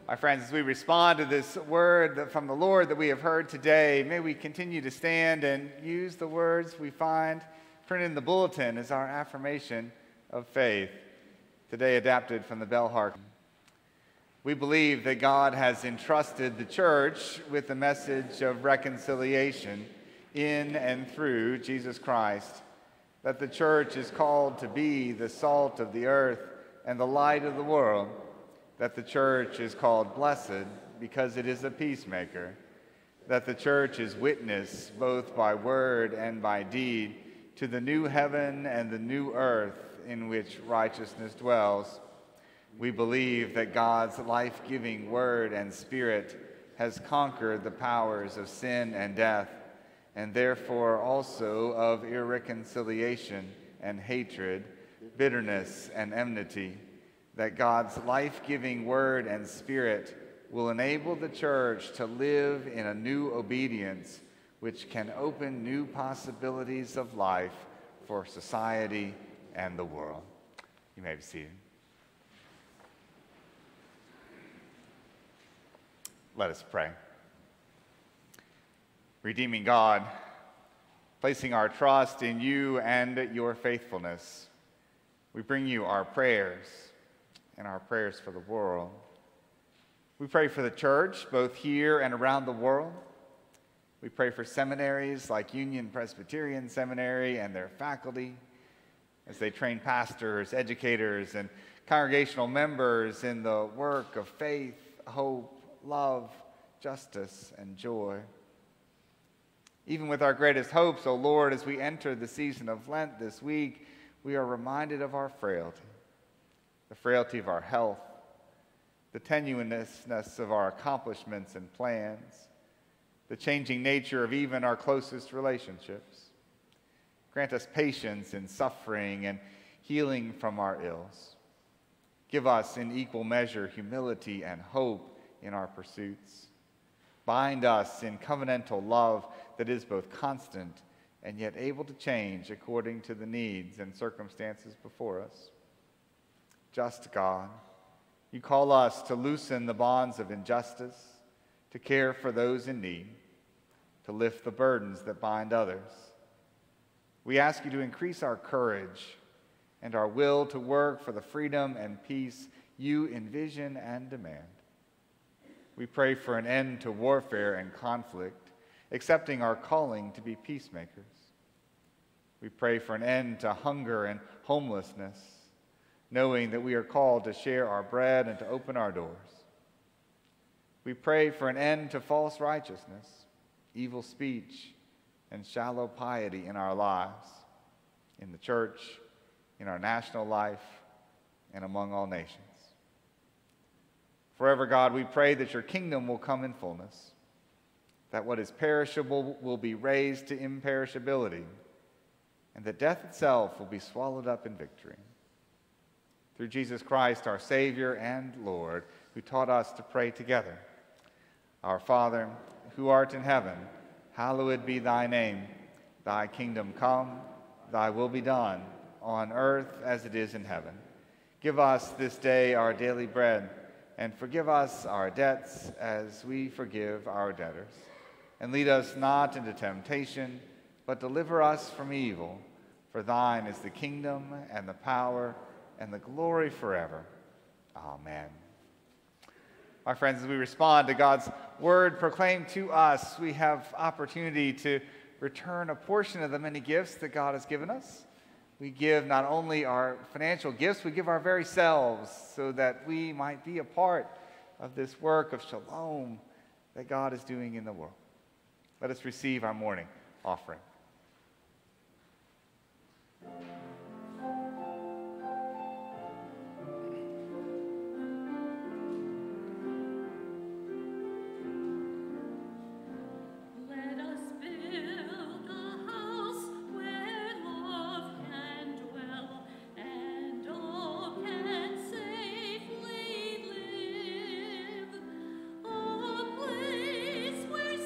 S1: My friends, as we respond to this word from the Lord that we have heard today, may we continue to stand and use the words we find printed in the bulletin as our affirmation of faith, today adapted from the Bell Hark. We believe that God has entrusted the church with the message of reconciliation in and through Jesus Christ, that the church is called to be the salt of the earth and the light of the world, that the church is called blessed because it is a peacemaker, that the church is witness both by word and by deed to the new heaven and the new earth in which righteousness dwells. We believe that God's life-giving word and spirit has conquered the powers of sin and death, and therefore also of irreconciliation and hatred, bitterness and enmity, that God's life-giving word and spirit will enable the church to live in a new obedience which can open new possibilities of life for society and the world. You may be seated. Let us pray. Redeeming God, placing our trust in you and your faithfulness, we bring you our prayers and our prayers for the world. We pray for the church, both here and around the world. We pray for seminaries like Union Presbyterian Seminary and their faculty as they train pastors, educators, and congregational members in the work of faith, hope, love, justice, and joy. Even with our greatest hopes, O Lord, as we enter the season of Lent this week, we are reminded of our frailty, the frailty of our health, the tenuousness of our accomplishments and plans, the changing nature of even our closest relationships. Grant us patience in suffering and healing from our ills. Give us in equal measure humility and hope in our pursuits. Bind us in covenantal love that is both constant and yet able to change according to the needs and circumstances before us. Just God, you call us to loosen the bonds of injustice, to care for those in need, to lift the burdens that bind others. We ask you to increase our courage and our will to work for the freedom and peace you envision and demand. We pray for an end to warfare and conflict, accepting our calling to be peacemakers. We pray for an end to hunger and homelessness, knowing that we are called to share our bread and to open our doors. We pray for an end to false righteousness, evil speech, and shallow piety in our lives, in the church, in our national life, and among all nations. Forever, God, we pray that your kingdom will come in fullness, that what is perishable will be raised to imperishability, and that death itself will be swallowed up in victory. Through Jesus Christ, our Savior and Lord, who taught us to pray together. Our Father, who art in heaven, hallowed be thy name. Thy kingdom come, thy will be done, on earth as it is in heaven. Give us this day our daily bread, and forgive us our debts as we forgive our debtors. And lead us not into temptation, but deliver us from evil. For thine is the kingdom and the power and the glory forever. Amen. My friends, as we respond to God's word proclaimed to us, we have opportunity to return a portion of the many gifts that God has given us. We give not only our financial gifts, we give our very selves so that we might be a part of this work of shalom that God is doing in the world. Let us receive our morning offering.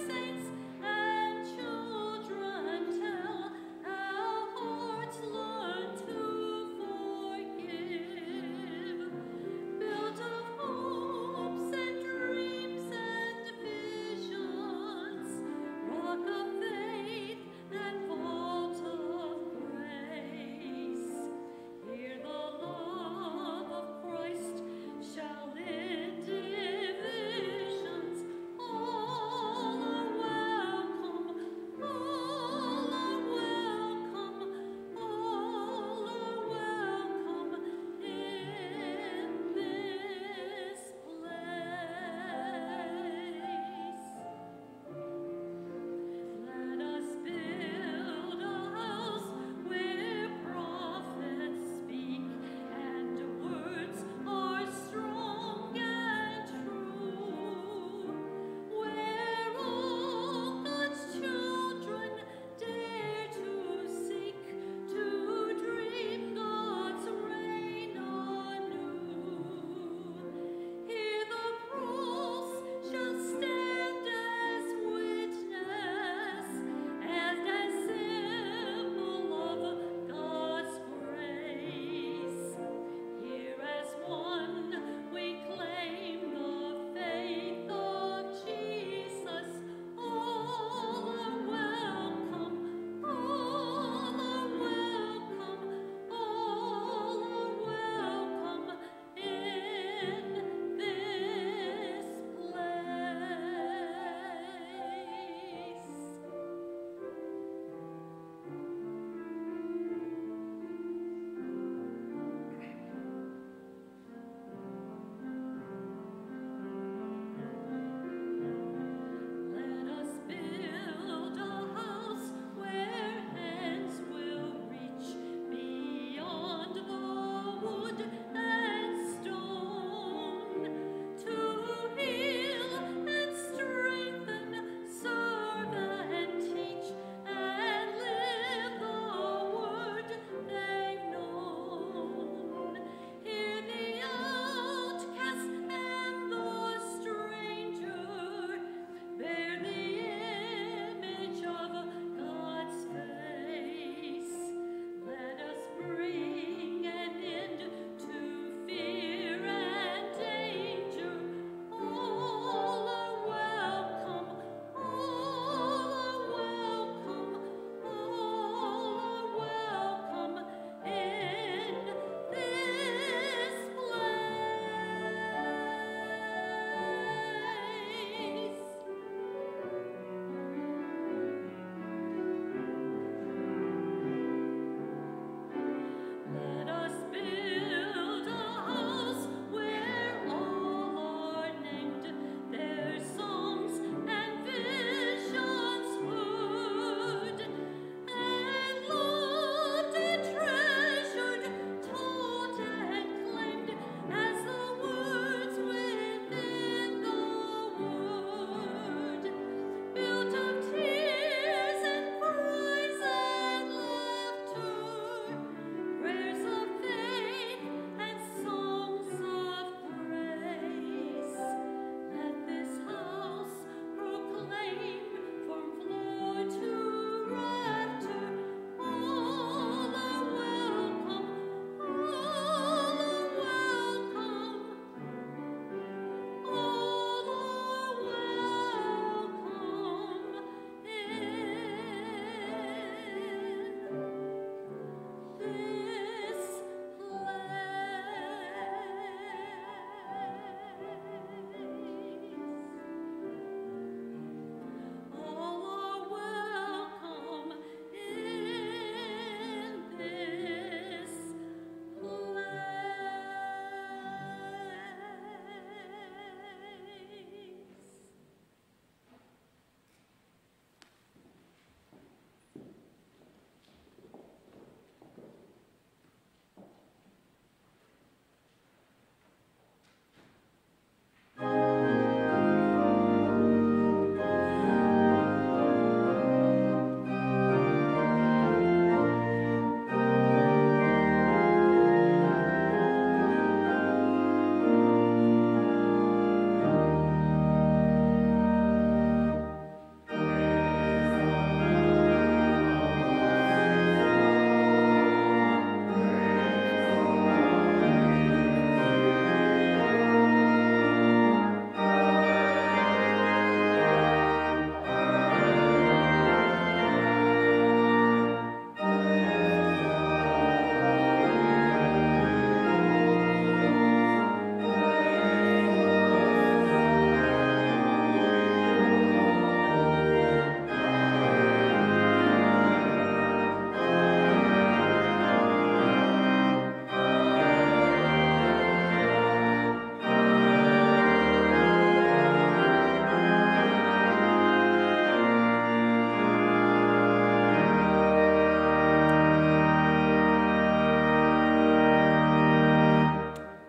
S3: Children tell how hearts learn.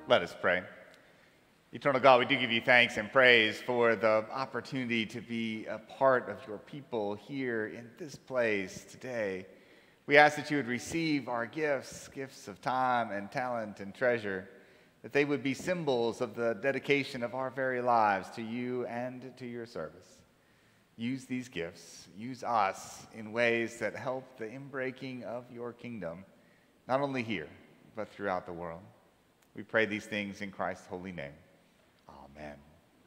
S1: Let us pray. Eternal God, we do give you thanks and praise for the opportunity to be a part of your people here in this place today. We ask that you would receive our gifts, gifts of time and talent and treasure, that they would be symbols of the dedication of our very lives to you and to your service. Use these gifts, use us in ways that help the inbreaking of your kingdom, not only here, but throughout the world. We pray these things in Christ's holy name. Amen.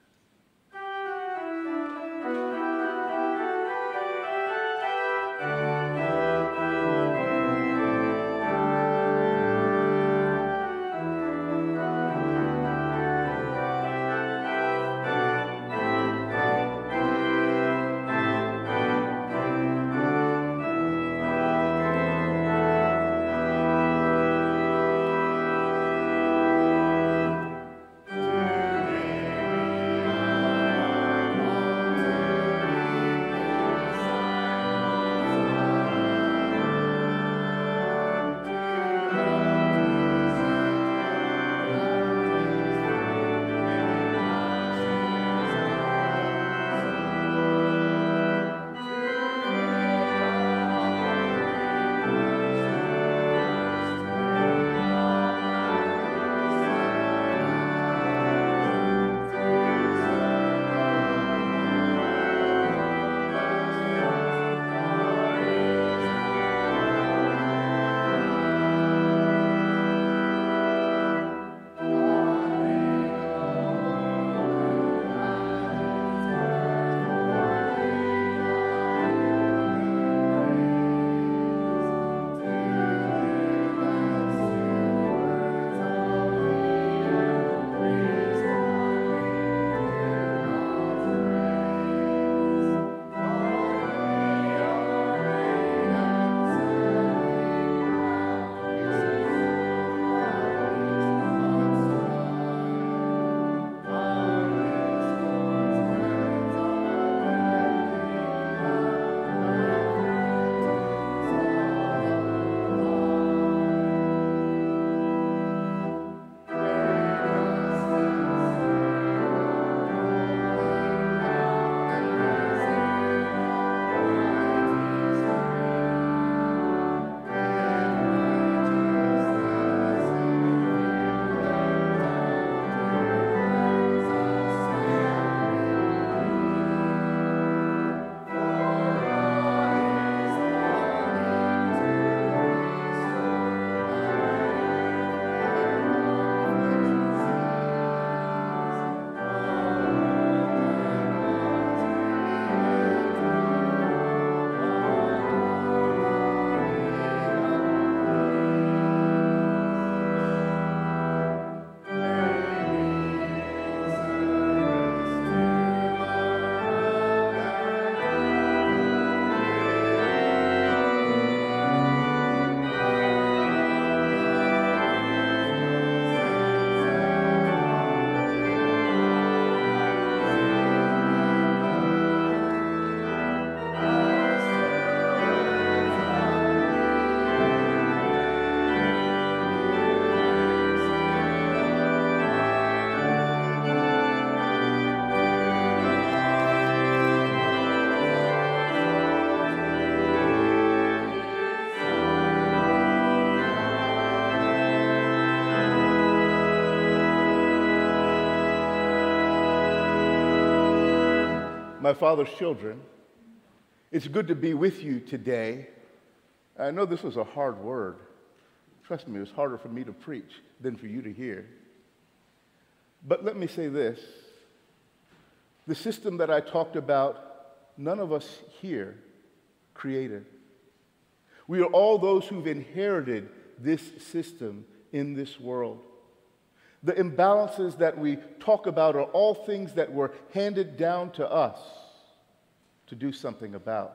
S2: My father's children, it's good to be with you today. I know this was a hard word. Trust me, it was harder for me to preach than for you to hear. But let me say this. The system that I talked about, none of us here created. We are all those who've inherited this system in this world. The imbalances that we talk about are all things that were handed down to us to do something about.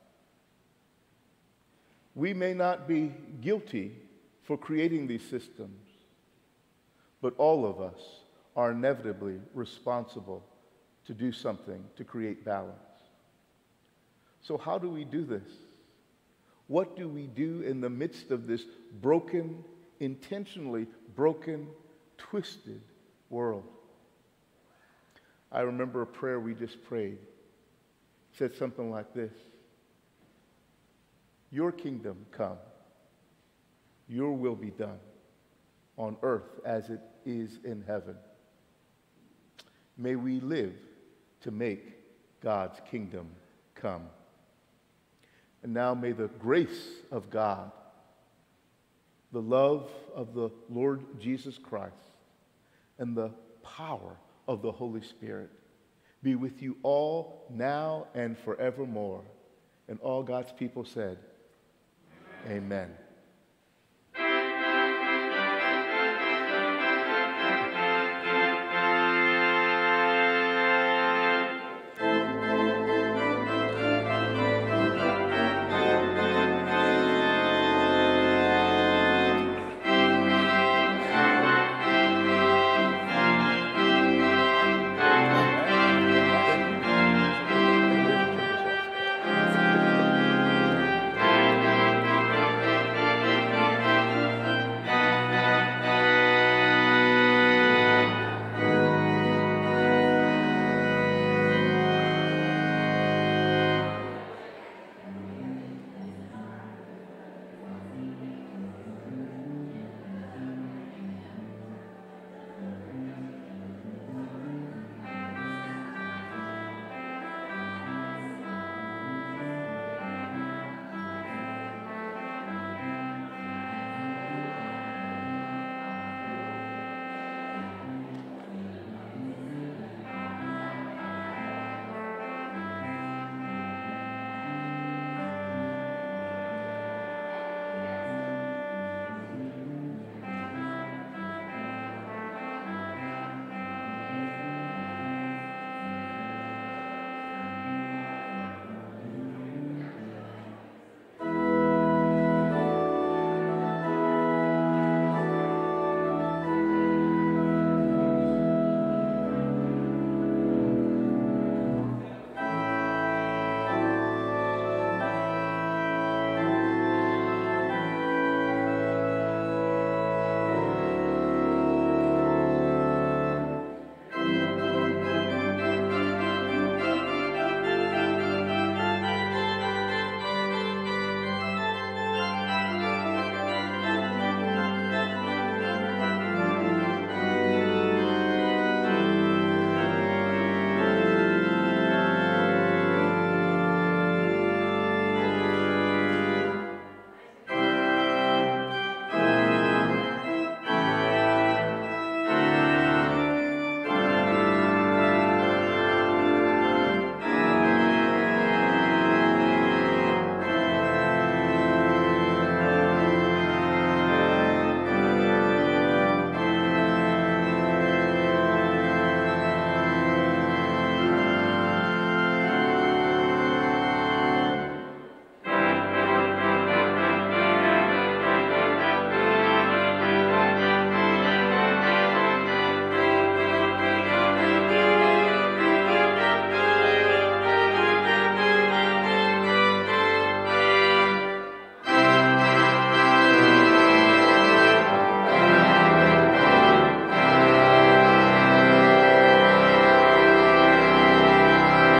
S2: We may not be guilty for creating these systems, but all of us are inevitably responsible to do something to create balance. So how do we do this? What do we do in the midst of this broken, intentionally broken twisted world. I remember a prayer we just prayed. It said something like this: your kingdom come, your will be done on earth as it is in heaven. May we live to make God's kingdom come. And now may the grace of God, the love of the Lord Jesus Christ, and the power of the Holy Spirit be with you all now and forevermore. And all God's people said, Amen. Amen.